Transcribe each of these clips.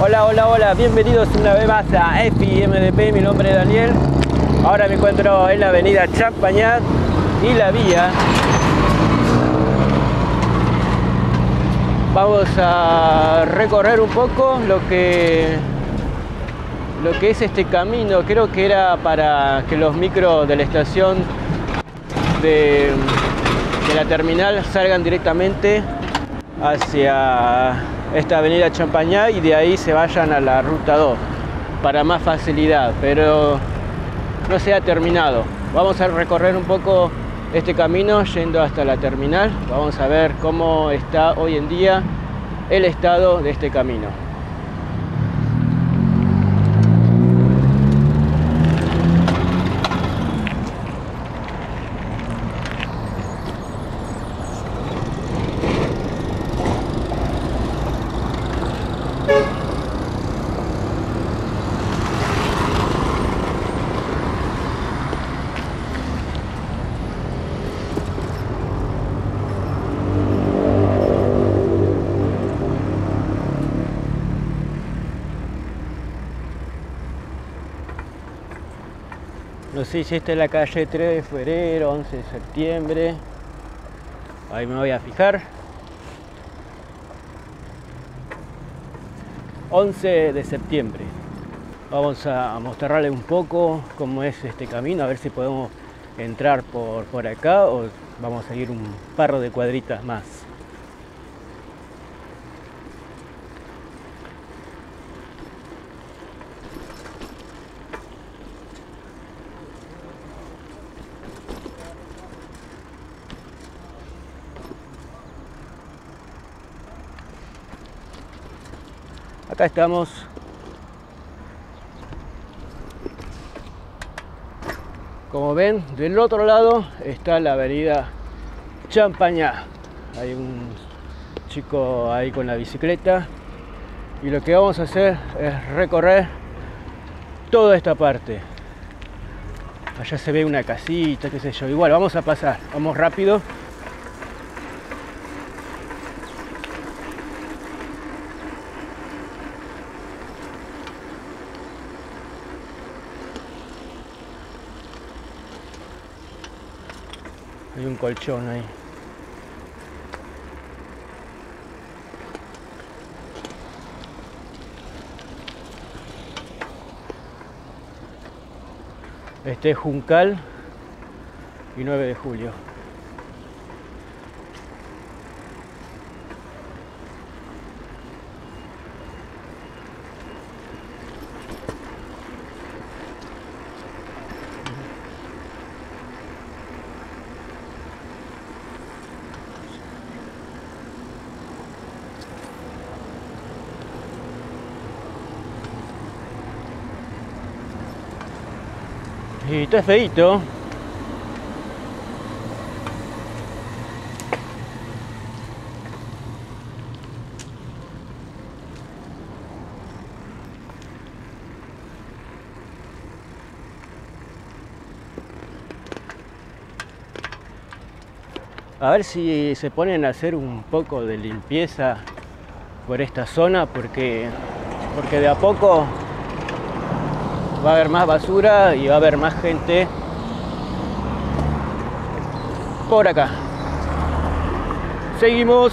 Hola, hola, hola, bienvenidos una vez más a FIMDP, mi nombre es Daniel. Ahora me encuentro en la avenida Champagnat y la vía. Vamos a recorrer un poco lo que es este camino. Creo que era para que los micros de la estación de la terminal salgan directamente hacia esta avenida Champagnat y de ahí se vayan a la ruta 2 para más facilidad, pero no se ha terminado. Vamos a recorrer un poco este camino yendo hasta la terminal. Vamos a ver cómo está hoy en día el estado de este camino. No sé si esta es la calle 3 de febrero, 11 de septiembre. Ahí me voy a fijar. 11 de septiembre. Vamos a mostrarle un poco cómo es este camino, a ver si podemos entrar por acá o vamos a ir un par de cuadritas más. Acá estamos. Como ven, del otro lado está la avenida Champagnat. Hay un chico ahí con la bicicleta y lo que vamos a hacer es recorrer toda esta parte. Allá se ve una casita, qué sé yo. Igual vamos a pasar, vamos rápido. Hay un colchón ahí. Este es Juncal y 9 de julio. Y esto es feíto. A ver si se ponen a hacer un poco de limpieza por esta zona, porque de a poco va a haber más basura y va a haber más gente por acá. Seguimos.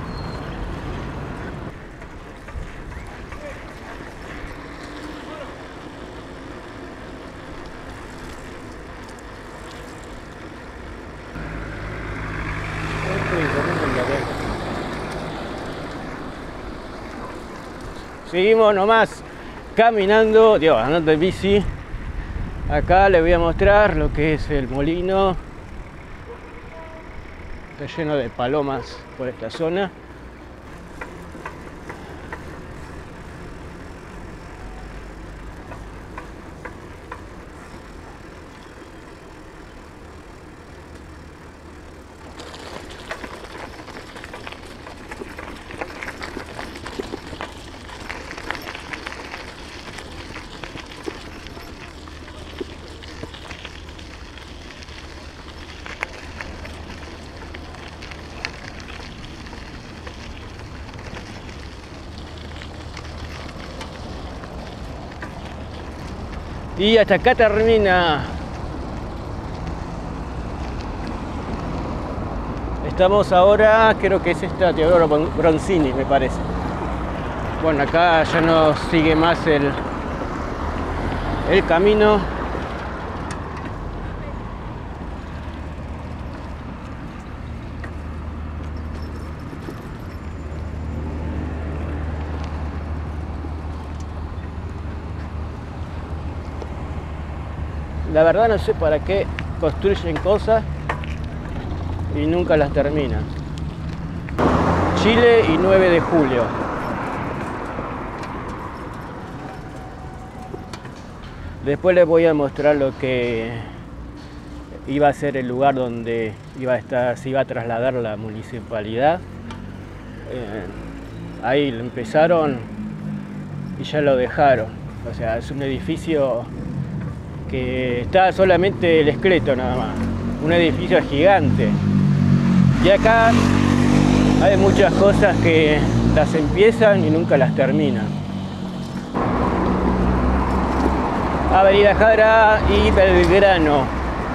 Seguimos nomás caminando, digo, andando en bici. Acá les voy a mostrar lo que es el molino. Está lleno de palomas por esta zona. Y hasta acá termina. Estamos ahora, creo que es esta Teodoro Bronzini, me parece. Bueno, acá ya no sigue más el camino. La verdad no sé para qué construyen cosas y nunca las terminan. Chile y 9 de julio. Después les voy a mostrar lo que iba a ser el lugar donde se iba a trasladar la municipalidad. Ahí lo empezaron y ya lo dejaron. O sea, es un edificio que está solamente el esqueleto nada más. Un edificio gigante. Y acá hay muchas cosas que las empiezan y nunca las terminan. Avenida Jara y Belgrano.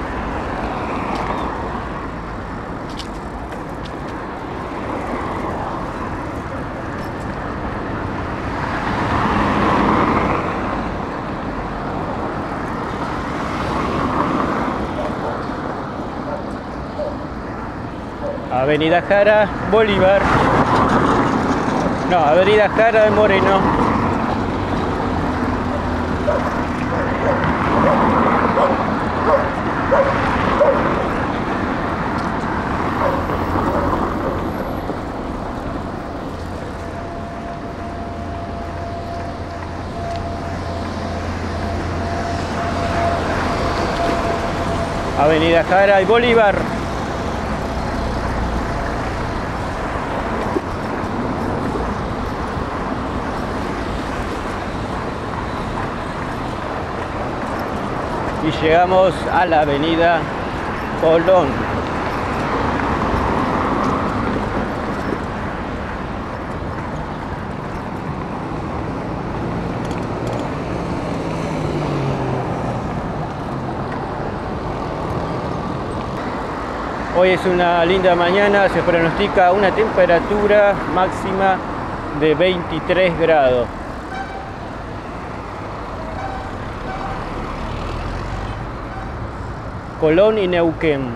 Avenida Jara, Bolívar. No, Avenida Jara de Moreno. Avenida Jara y Bolívar. Y llegamos a la avenida Colón. Hoy es una linda mañana, se pronostica una temperatura máxima de 23 grados. Colón y Neuquén.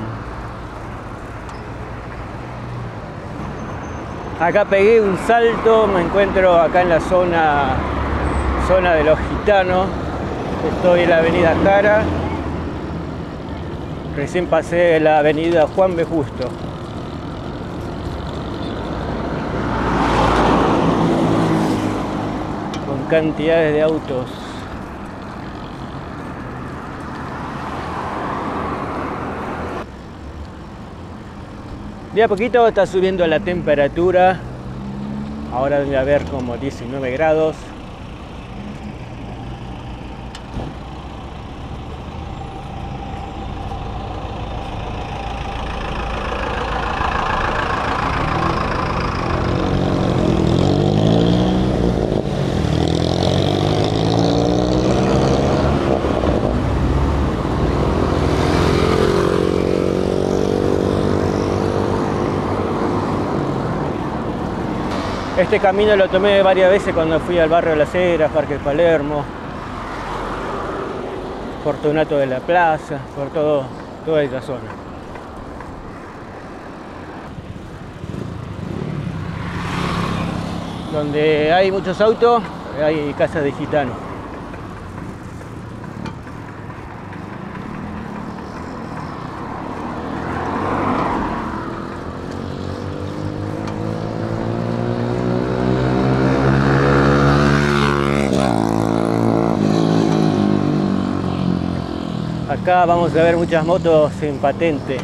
Acá pegué un salto, me encuentro acá en la zona de los gitanos. Estoy en la avenida Jara. Recién pasé la avenida Juan B. Justo. Con cantidades de autos. De a poquito está subiendo la temperatura. Ahora debe haber como 19 grados. Este camino lo tomé varias veces cuando fui al barrio de Las Heras, Parque Palermo, Fortunato de la Plaza, por toda esa zona. Donde hay muchos autos, hay casas de gitanos. Acá vamos a ver muchas motos en patente.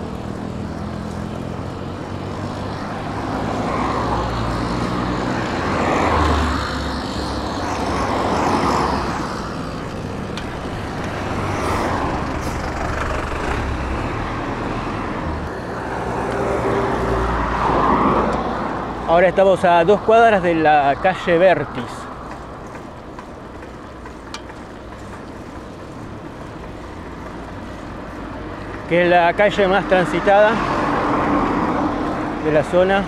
Ahora estamos a 2 cuadras de la calle Vértiz. que es la calle más transitada de la zona.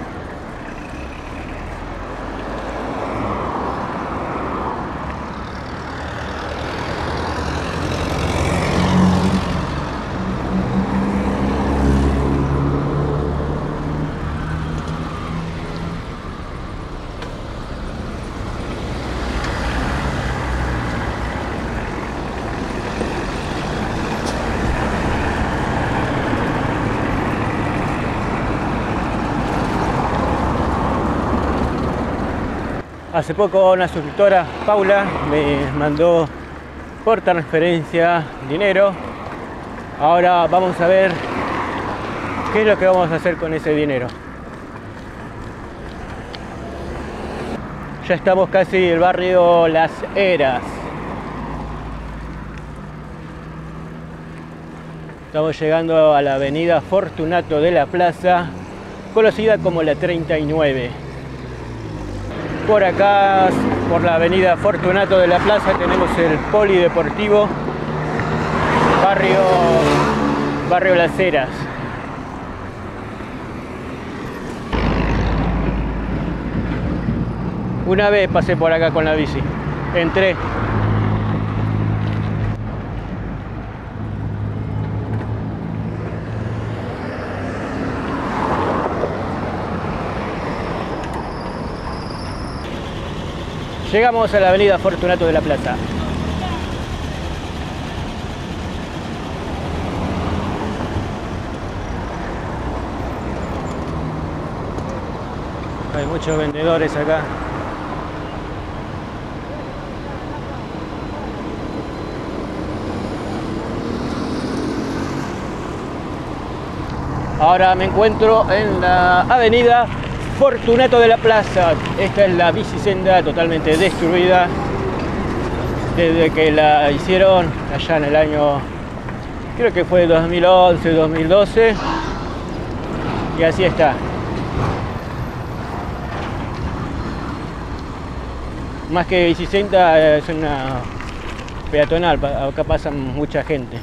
Hace poco una suscriptora, Paula, me mandó por transferencia dinero. Ahora vamos a ver qué es lo que vamos a hacer con ese dinero. Ya estamos casi en el barrio Las Heras. Estamos llegando a la avenida Fortunato de la Plaza, conocida como la 39. Por acá, por la avenida Fortunato de la Plaza, tenemos el Polideportivo, barrio Las Heras. Una vez pasé por acá con la bici, entré. Llegamos a la avenida Fortunato de la Plaza. Hay muchos vendedores acá. Ahora me encuentro en la avenida Fortunato de la Plaza. Esta es la bicisenda totalmente destruida desde que la hicieron allá en el año, creo que fue 2011, 2012, y así está. Más que bicisenda, es una peatonal, acá pasa mucha gente.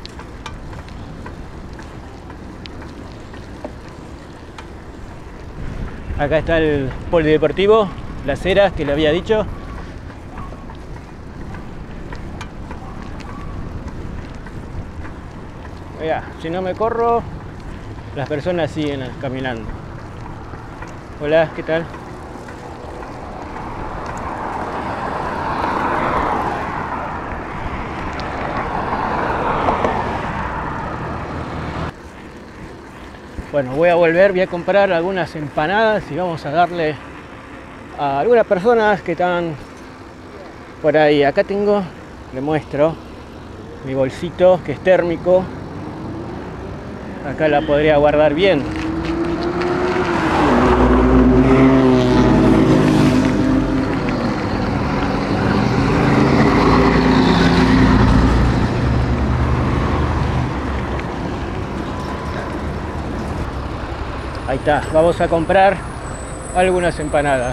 Acá está el Polideportivo, Las Heras, que le había dicho. Oiga, si no me corro, las personas siguen caminando. Hola, ¿qué tal? Bueno, voy a volver, voy a comprar algunas empanadas y vamos a darle a algunas personas que están por ahí. Acá tengo, le muestro, mi bolsito que es térmico. Acá la podría guardar bien. Ahí está, vamos a comprar algunas empanadas.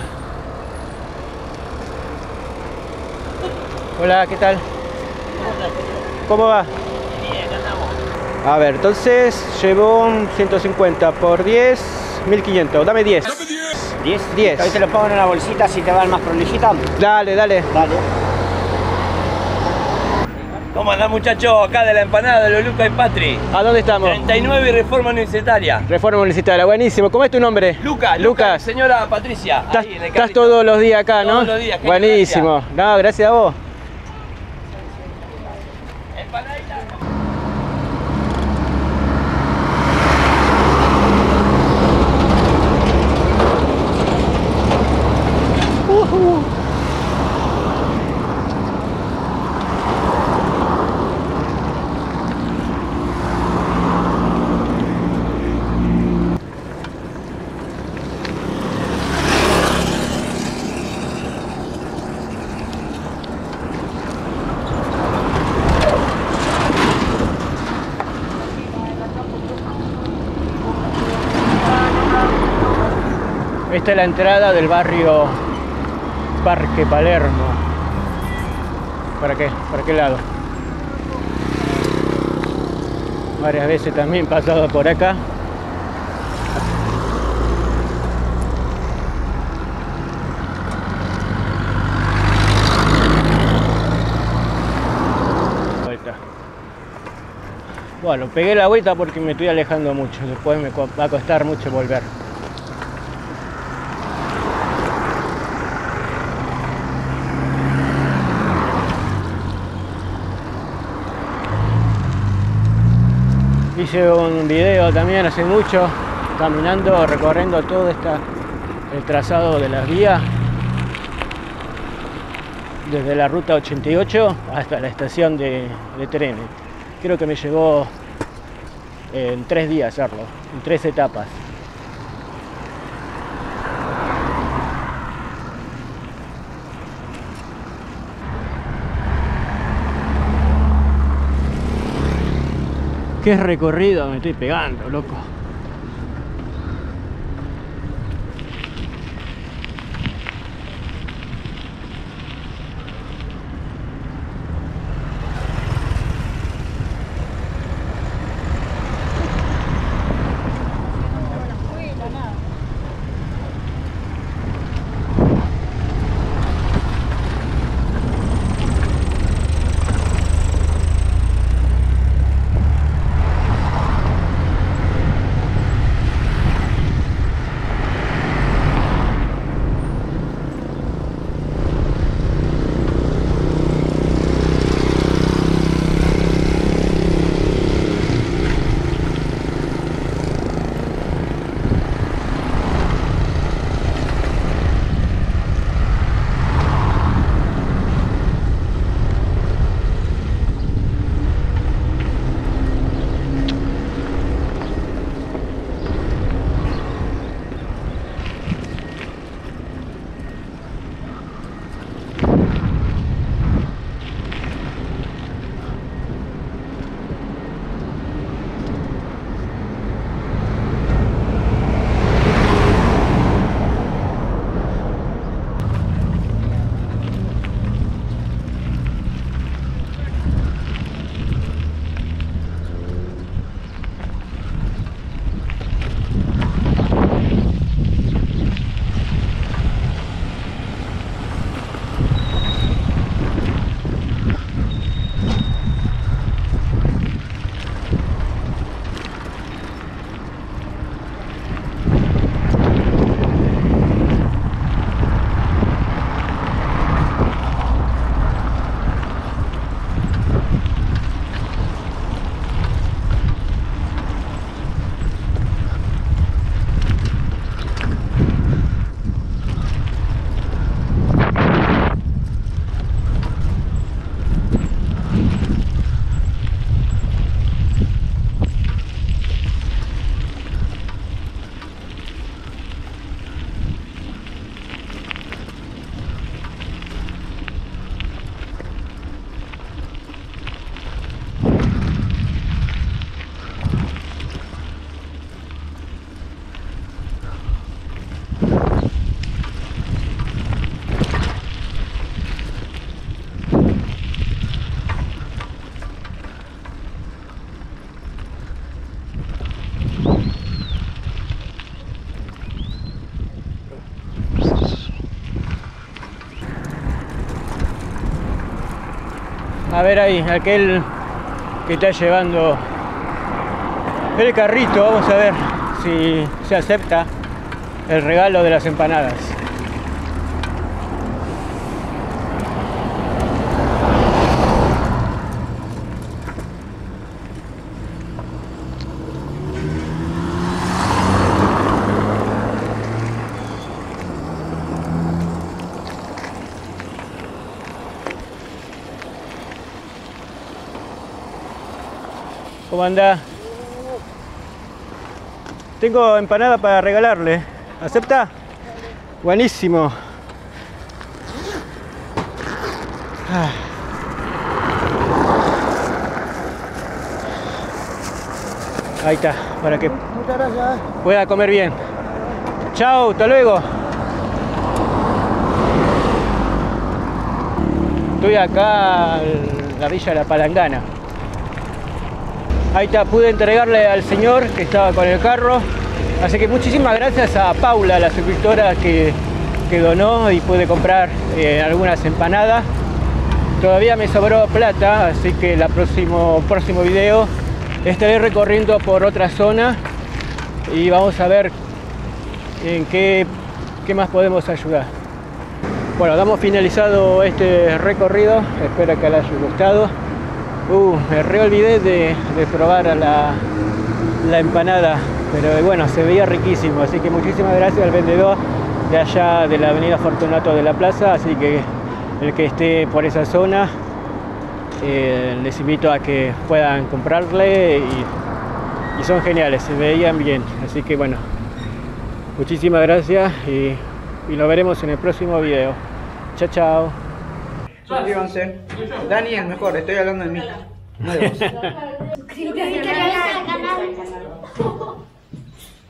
Hola, ¿qué tal? ¿Cómo va? Bien, andamos. A ver, entonces llevo 150 por 10, 1500. Dame 10. ¿10? 10. Ahí te lo pongo en una bolsita si te va el más prolijita. Dale, dale. Dale. ¿Cómo andás, muchachos? Acá de la empanada de los Luca y Patri. ¿A dónde estamos? 39 y Reforma Universitaria. Reforma Universitaria, buenísimo. ¿Cómo es tu nombre? Lucas. Señora Patricia. Ahí, en el Estás carrito. todos los días acá, ¿no? Todos los días. Buenísimo. No, gracias a vos. Empanadita. Esta es la entrada del barrio Parque Palermo. ¿Para qué? ¿Para qué lado? varias veces también pasado por acá. Bueno, pegué la vuelta porque me estoy alejando mucho, después me va a costar mucho volver. Hice un video también hace mucho, caminando, recorriendo todo el trazado de las vías, desde la ruta 88 hasta la estación de trenes. Creo que me llevó en 3 días hacerlo, en 3 etapas. Qué recorrido me estoy pegando, loco. A ver ahí, aquel que está llevando el carrito, vamos a ver si se acepta el regalo de las empanadas. ¿Cómo anda? Tengo empanada para regalarle. ¿Acepta? Buenísimo. Ahí está, para que pueda comer bien. Chao, hasta luego. Estoy acá en la Villa de la Palangana. Ahí está, pude entregarle al señor que estaba con el carro. Así que muchísimas gracias a Paula, la suscriptora que donó y pude comprar algunas empanadas. Todavía me sobró plata, así que el próximo video estaré recorriendo por otra zona y vamos a ver en qué más podemos ayudar. Bueno, damos finalizado este recorrido, espero que les haya gustado. Me olvidé de probar la empanada, pero bueno, se veía riquísimo, así que muchísimas gracias al vendedor de allá de la avenida Fortunato de la Plaza. Así que el que esté por esa zona, les invito a que puedan comprarle y son geniales, se veían bien. Así que bueno, muchísimas gracias y nos veremos en el próximo video. Chao, chao. Suscríbanse. Dani es mejor, estoy hablando de mí. No de vos. Suscríbete al canal.